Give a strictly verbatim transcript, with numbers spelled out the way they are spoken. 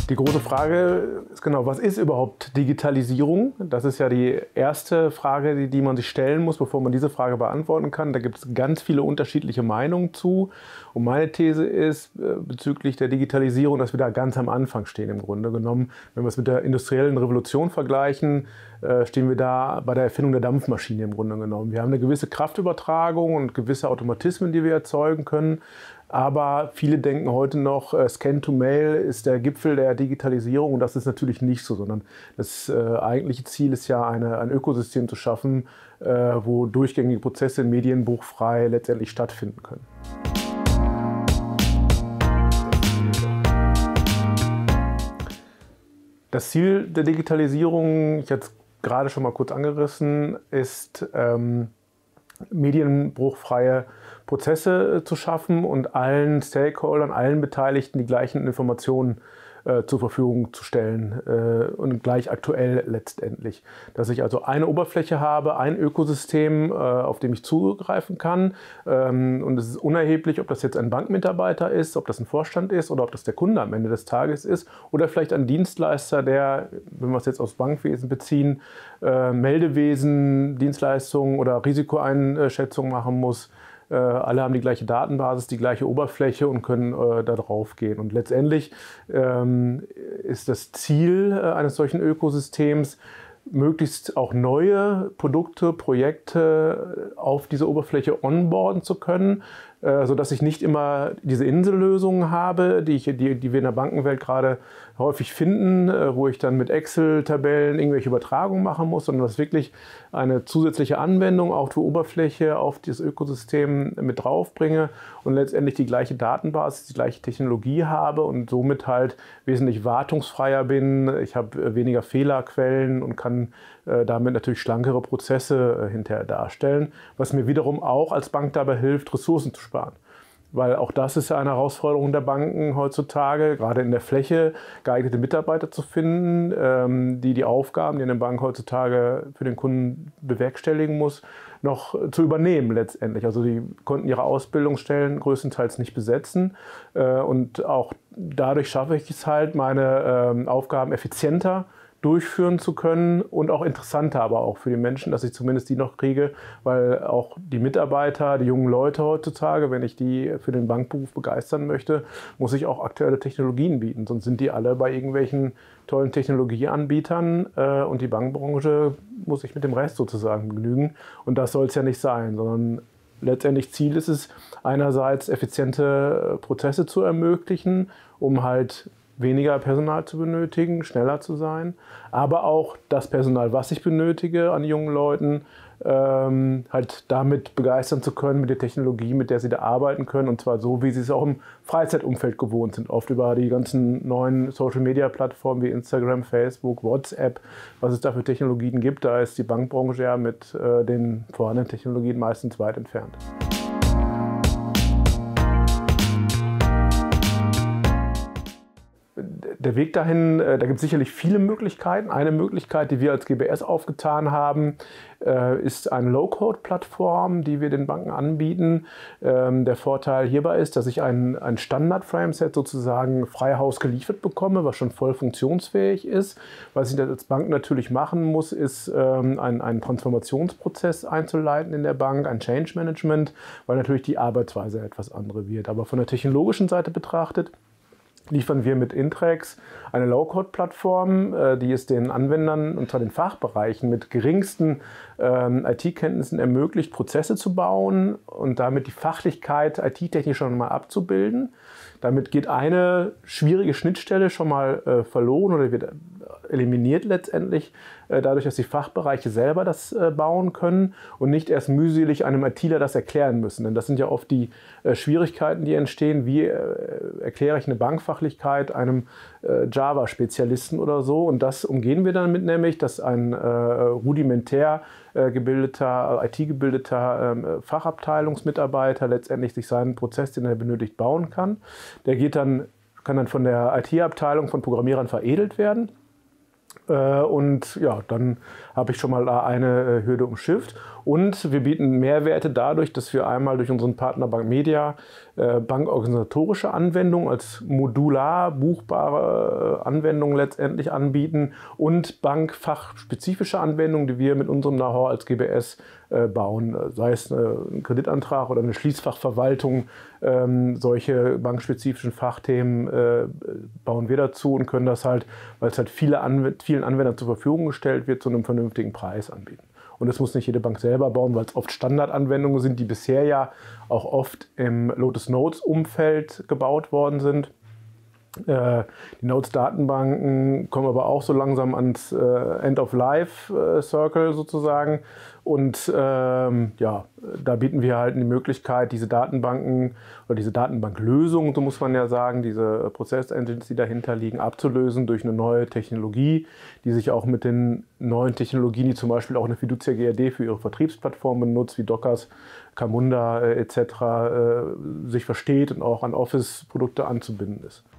Die große Frage ist genau, was ist überhaupt Digitalisierung? Das ist ja die erste Frage, die, die man sich stellen muss, bevor man diese Frage beantworten kann. Da gibt es ganz viele unterschiedliche Meinungen zu. Und meine These ist äh, bezüglich der Digitalisierung, dass wir da ganz am Anfang stehen im Grunde genommen. Wenn wir es mit der industriellen Revolution vergleichen, äh, stehen wir da bei der Erfindung der Dampfmaschine im Grunde genommen. Wir haben eine gewisse Kraftübertragung und gewisse Automatismen, die wir erzeugen können. Aber viele denken heute noch, äh, Scan-to-Mail ist der Gipfel der Digitalisierung, und das ist natürlich nicht so, sondern das äh, eigentliche Ziel ist ja, eine, ein Ökosystem zu schaffen, äh, wo durchgängige Prozesse medienbruchfrei letztendlich stattfinden können. Das Ziel der Digitalisierung, ich hatte es gerade schon mal kurz angerissen, ist ähm, medienbruchfreie Prozesse zu schaffen und allen Stakeholdern, allen Beteiligten die gleichen Informationen äh, zur Verfügung zu stellen äh, und gleich aktuell letztendlich. Dass ich also eine Oberfläche habe, ein Ökosystem, äh, auf dem ich zugreifen kann, ähm, und es ist unerheblich, ob das jetzt ein Bankmitarbeiter ist, ob das ein Vorstand ist oder ob das der Kunde am Ende des Tages ist oder vielleicht ein Dienstleister, der, wenn wir es jetzt aufs Bankwesen beziehen, äh, Meldewesen, Dienstleistungen oder Risikoeinschätzungen machen muss. Äh, alle haben die gleiche Datenbasis, die gleiche Oberfläche und können äh, da drauf gehen. Und letztendlich ähm, ist das Ziel äh, eines solchen Ökosystems, möglichst auch neue Produkte, Projekte auf diese Oberfläche onboarden zu können, äh, sodass ich nicht immer diese Insellösungen habe, die, ich, die, die wir in der Bankenwelt gerade häufig finden, äh, wo ich dann mit Excel-Tabellen irgendwelche Übertragungen machen muss, sondern dass wirklich eine zusätzliche Anwendung auf die Oberfläche, auf das Ökosystem mit draufbringe und letztendlich die gleiche Datenbasis, die gleiche Technologie habe und somit halt wesentlich wartungsfreier bin. Ich habe weniger Fehlerquellen und kann äh, damit natürlich schlankere Prozesse äh, hinterher darstellen, was mir wiederum auch als Bank dabei hilft, Ressourcen zu sparen. Weil auch das ist ja eine Herausforderung der Banken heutzutage, gerade in der Fläche geeignete Mitarbeiter zu finden, ähm, die die Aufgaben, die eine Bank heutzutage für den Kunden bewerkstelligen muss, noch zu übernehmen letztendlich. Also die konnten ihre Ausbildungsstellen größtenteils nicht besetzen, äh, und auch dadurch schaffe ich es halt, meine ähm, Aufgaben effizienter durchführen zu können und auch interessanter, aber auch für die Menschen, dass ich zumindest die noch kriege, weil auch die Mitarbeiter, die jungen Leute heutzutage, wenn ich die für den Bankberuf begeistern möchte, muss ich auch aktuelle Technologien bieten, sonst sind die alle bei irgendwelchen tollen Technologieanbietern äh, und die Bankbranche muss sich mit dem Rest sozusagen begnügen, und das soll es ja nicht sein, sondern letztendlich Ziel ist es, einerseits effiziente Prozesse zu ermöglichen, um halt weniger Personal zu benötigen, schneller zu sein, aber auch das Personal, was ich benötige an jungen Leuten, ähm, halt damit begeistern zu können mit der Technologie, mit der sie da arbeiten können, und zwar so, wie sie es auch im Freizeitumfeld gewohnt sind, oft über die ganzen neuen Social-Media-Plattformen wie Instagram, Facebook, WhatsApp, was es da für Technologien gibt. Da ist die Bankbranche ja mit äh, den vorhandenen Technologien meistens weit entfernt. Der Weg dahin, da gibt es sicherlich viele Möglichkeiten. Eine Möglichkeit, die wir als G B S aufgetan haben, ist eine Low-Code-Plattform, die wir den Banken anbieten. Der Vorteil hierbei ist, dass ich ein, ein Standard-Frameset sozusagen frei Haus geliefert bekomme, was schon voll funktionsfähig ist. Was ich als Bank natürlich machen muss, ist einen, einen Transformationsprozess einzuleiten in der Bank, ein Change-Management, weil natürlich die Arbeitsweise etwas andere wird. Aber von der technologischen Seite betrachtet, liefern wir mit Intrex eine Low-Code-Plattform, die es den Anwendern und zwar den Fachbereichen mit geringsten ähm, I T-Kenntnissen ermöglicht, Prozesse zu bauen und damit die Fachlichkeit I T-technisch schon mal abzubilden. Damit geht eine schwierige Schnittstelle schon mal äh, verloren oder wird eliminiert letztendlich, äh, dadurch, dass die Fachbereiche selber das äh, bauen können und nicht erst mühselig einem ITler das erklären müssen. Denn das sind ja oft die äh, Schwierigkeiten, die entstehen. Wie äh, erkläre ich eine Bankfachlichkeit einem äh, Java-Spezialisten oder so? Und das umgehen wir damit nämlich, dass ein äh, rudimentär äh, gebildeter, I T-gebildeter äh, Fachabteilungsmitarbeiter letztendlich sich seinen Prozess, den er benötigt, bauen kann. Der geht dann, kann dann von der I T-Abteilung von Programmierern veredelt werden. Und ja, dann habe ich schon mal eine Hürde umschifft. Und wir bieten Mehrwerte dadurch, dass wir einmal durch unseren Partner Bankmedia äh, bankorganisatorische Anwendungen als modular buchbare Anwendungen letztendlich anbieten und bankfachspezifische Anwendungen, die wir mit unserem Know-how als G B S äh, bauen, sei es äh, ein Kreditantrag oder eine Schließfachverwaltung. Ähm, solche bankspezifischen Fachthemen äh, bauen wir dazu und können das halt, weil es halt viele Anw vielen Anwendern zur Verfügung gestellt wird, zu einem vernünftigen Preis anbieten. Und das muss nicht jede Bank selber bauen, weil es oft Standardanwendungen sind, die bisher ja auch oft im Lotus Notes Umfeld gebaut worden sind. Äh, die Notes-Datenbanken kommen aber auch so langsam ans äh, End-of-Life-Circle sozusagen. Und ähm, ja, da bieten wir halt die Möglichkeit, diese Datenbanken oder diese Datenbanklösungen, so muss man ja sagen, diese Prozess-Engines, die dahinter liegen, abzulösen durch eine neue Technologie, die sich auch mit den neuen Technologien, die zum Beispiel auch eine Fiducia G R D für ihre Vertriebsplattform benutzt, wie Dockers, Camunda äh, et cetera, äh, sich versteht und auch an Office-Produkte anzubinden ist.